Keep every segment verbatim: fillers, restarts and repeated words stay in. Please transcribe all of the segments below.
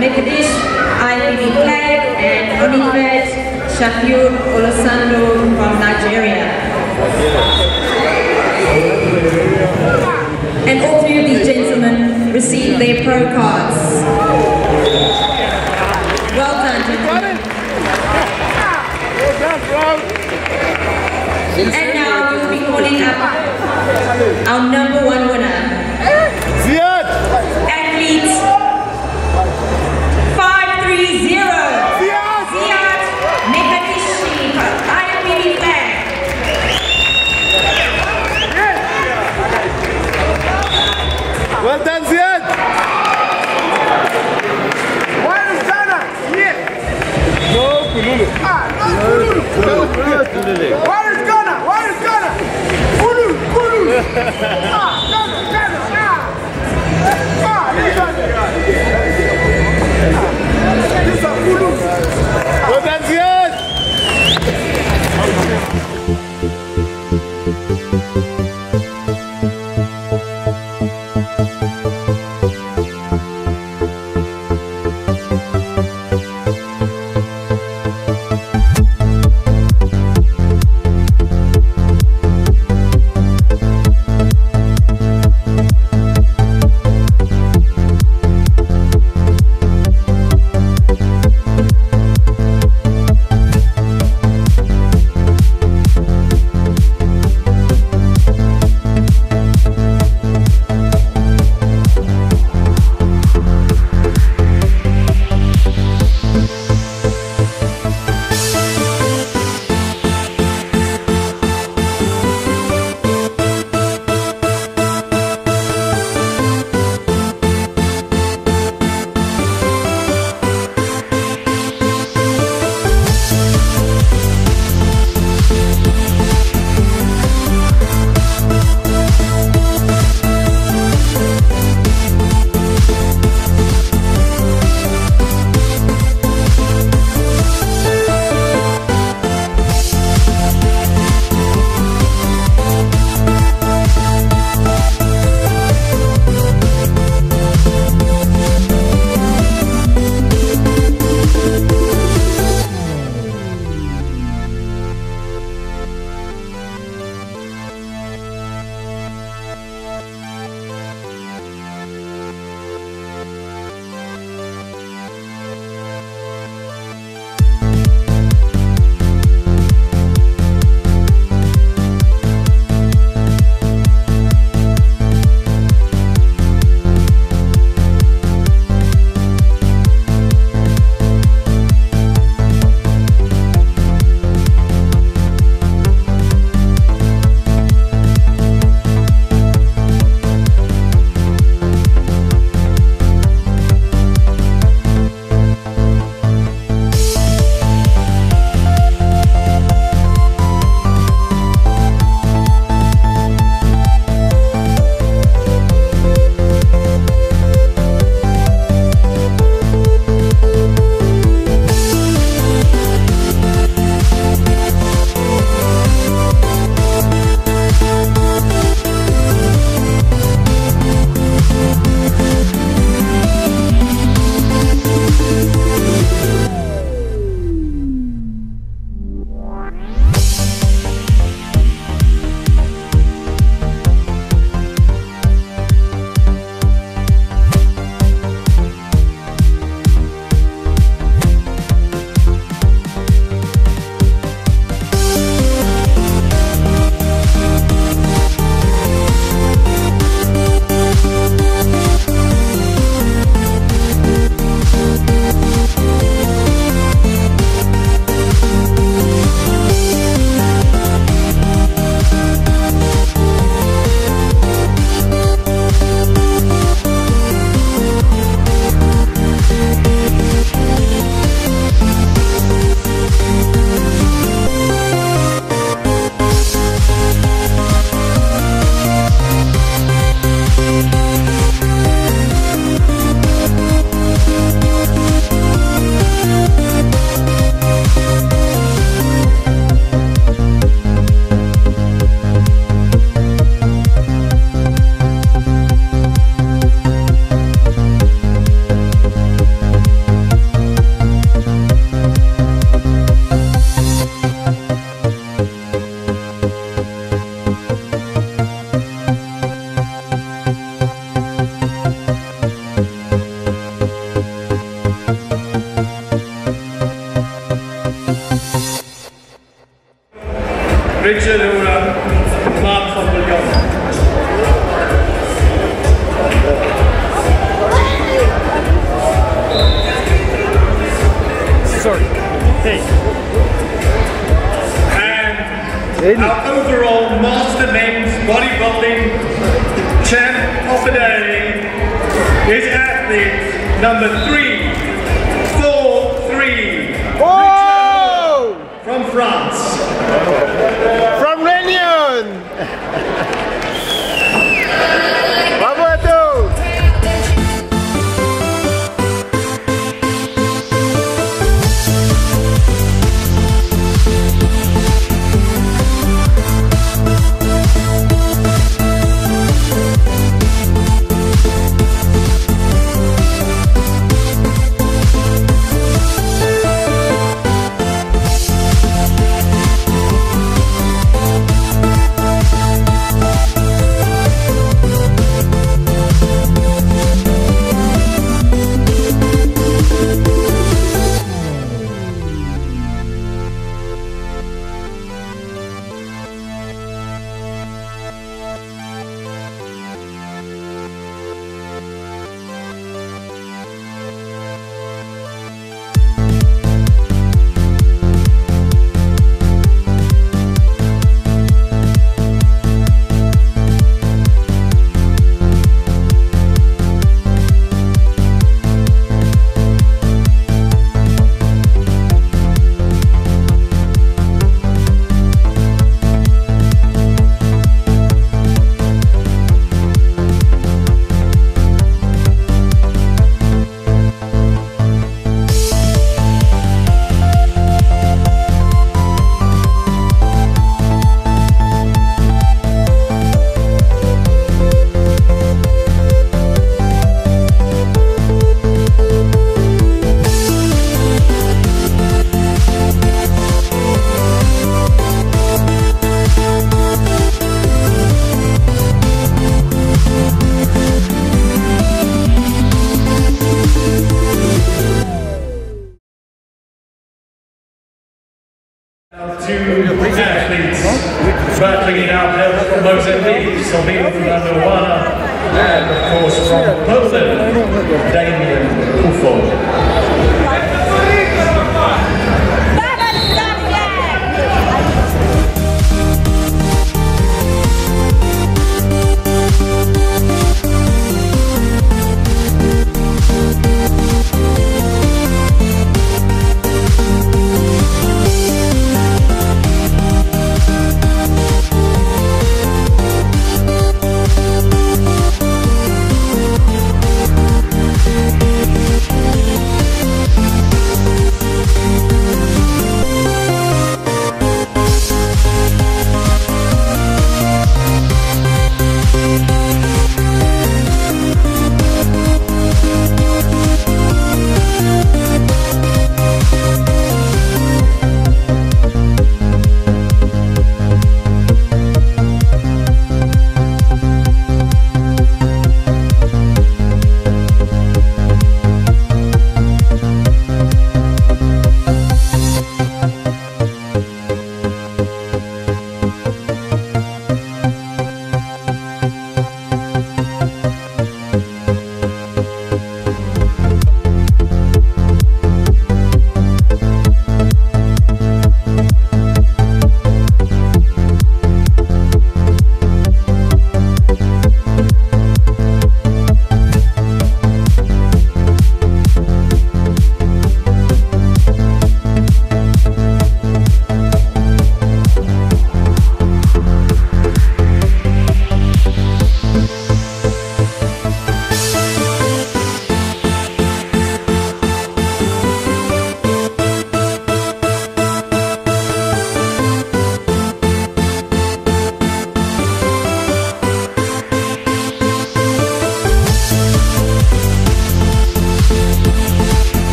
Mekadish I P B flag, and Onifed Shafiur Olosando from Nigeria. And all three of these gentlemen received their pro cards. Well done, gentlemen. And now we will be calling up our number one winner. Ziad! Athlete five three zero. Ziad! Ziad Mekadishi, I P B flag. Well done, Ziad! Richard Ura, Mark van Bullion. Sorry. Hey. And our overall Master Men's Bodybuilding Champ of the Day is athlete number three, four, three, Oh! Richard from France. From Réunion! Bravo à tous! Two athletes battling it out there from Mozambique, Salvino from Andowana, and of course from Poland, Damien Ufo.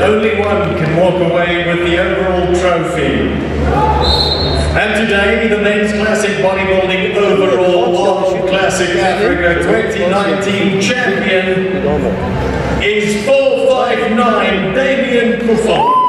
only one can walk away with the overall trophy. And today, the men's classic bodybuilding overall World Classic Africa twenty nineteen champion is four five nine Damien Kuffour.